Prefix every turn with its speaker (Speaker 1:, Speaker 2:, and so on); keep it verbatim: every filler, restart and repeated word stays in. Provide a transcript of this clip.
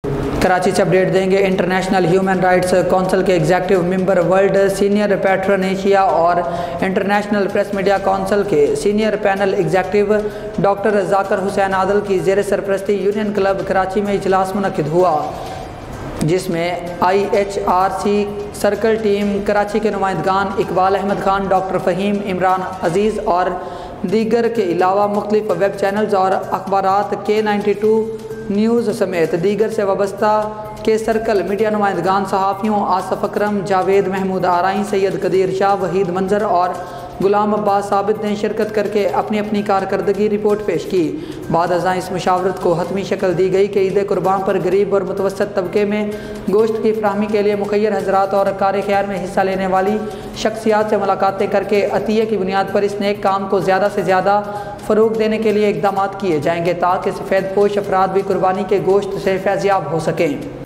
Speaker 1: कराची से अपडेट देंगे। International human rights council के executive member, world senior patron Asia और इंटरनेशनल प्रेस मीडिया काउंसिल के senior panel executive doctor Zakir Hussain Adil की ज़ेर सरपरस्ती यूनियन क्लब कराची में इजलास मुनक्किद हुआ, जिसमें I H R C circle team Karachi के नुमाइंदगान इकबाल अहमद खान, डॉक्टर फ़हीम, इमरान अजीज़ और दीगर के अलावा मुख्तलिफ वेब चैनल्स और अखबारात के नाइन्टी टू न्यूज़ समेत दीगर से वाबस्ता के सर्कल मीडिया नुमाइंदगान, सहाफ़ियों आसफ़ अकरम, जावेद महमूद आराई, सैयद कदीर शाह, वहीद मंजर और गुलाम अब्बास साबित ने शिरकत करके अपनी अपनी कारकर्दगी रिपोर्ट पेश की। बाद अज़ां इस मुशावरत को हतमी शक्ल दी गई कि ईद कुर्बान पर गरीब और मुतवसत तबके में गोश्त की फ्राहमी के लिए मुखय्यर हजरात और कार खैर में हिस्सा लेने वाली शख्सियात से मुलाकातें करके अतिये की बुनियाद पर इस नेक काम को ज़्यादा से ज़्यादा फ़रोग देने के लिए इक़दामात किए जाएंगे ताकि सफ़ेद पोश अफराद भी कुर्बानी के गोश्त से फैज़याब हो सकें।